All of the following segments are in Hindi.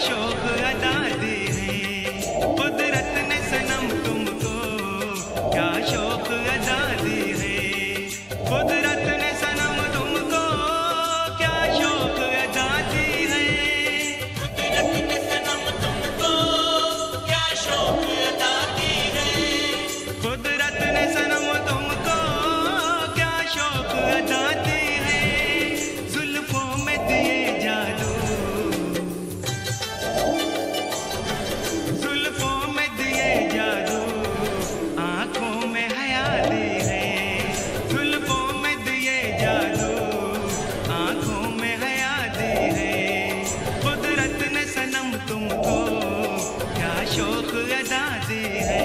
शौक अदा दी है, कुदरत ने सनम तुमको क्या शौक अदा दी है, कुदरत ने सनम तुमको क्या शौक अदा दी है, कुदरत ने सनम तुमको क्या शौक अदा दी है, कुदरत ने सनम तुमको क्या शौक अदा दी है, जुल्फों में दिए जादू, जुल्फों में दिए जादू, आंखों में हया दी है, जुल्फों में दिए जादू, आंखों में हया दी है, कुदरत ने सनम तुमको क्या शौक अदा दी है।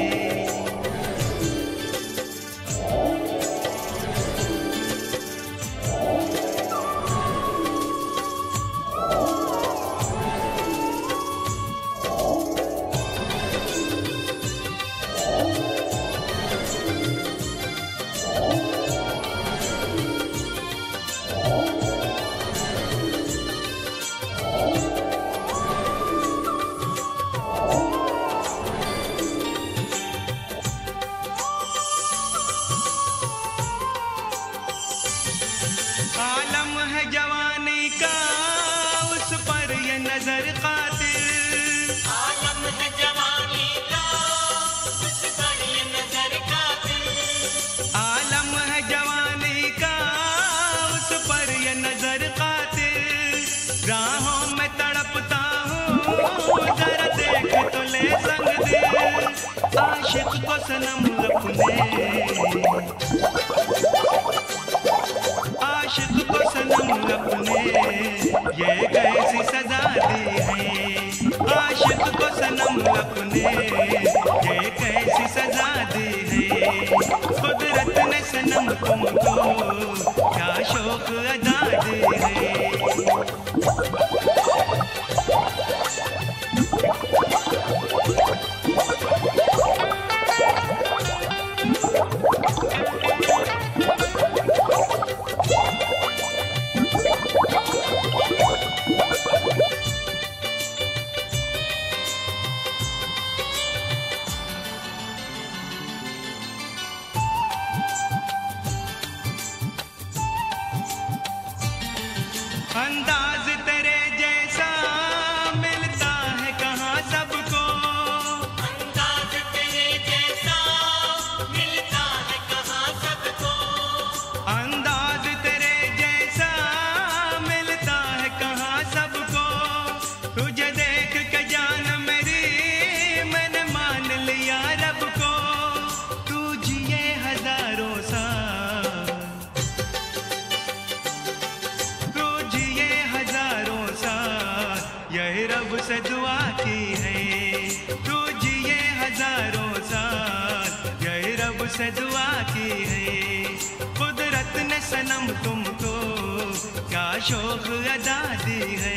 आलम है जवानी का उस पर ये नजर कातिल, आलम है जवानी का उस पर ये नजर कातिल, आलम है जवानी का उस पर ये नजर कातिल, राहों में तड़पता हूँ जरा देख तो ले संग दिल, आशिक को सनम अपने, आशिक को सनम अपने ये कैसी सजा दी है, आशिक को सनम अपने ये कैसी सजा दी है, कुदरत ने सनम तुमको क्या शौक अदा दी है। अंदाज तेरे जैसा मिलता है कहाँ सबको, अंदाज तेरे जैसा मिलता है कहाँ सबको, अंदाज तेरे जैसा मिलता है कहाँ सबको, तुझे देख के जान मेरी मैंने मान लिया रब को, तू जिए हजारों साल, यही रब से दुआ की है, तू जिए हजारों साल, यही रब से दुआ की है, कुदरत ने सनम तुमको क्या शौक अदा दी है।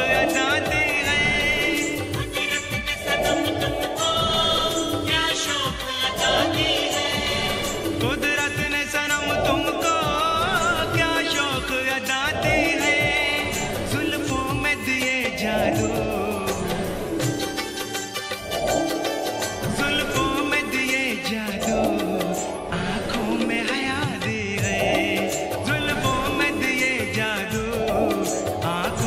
अदा दी है। कुदरत ने सनम तुमको क्या शौक अदा दी है। कुदरत ने सनम तुमको क्या शौक अदा दी है। जुल्फों में दिए जादू, जुल्फों में दिए जादू, आंखों में हया दी है। जुल्फों में दिए जादू, आंखों